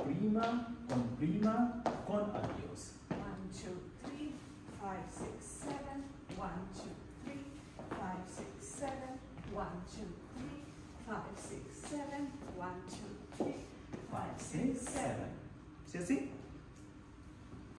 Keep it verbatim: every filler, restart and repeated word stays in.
Prima, con Prima, con Adios. One, two, three, five, six, seven. One, two, three, five, six, seven. One, two, three, five, six, seven. One, two, three, five, six, seven. ¿Sí así?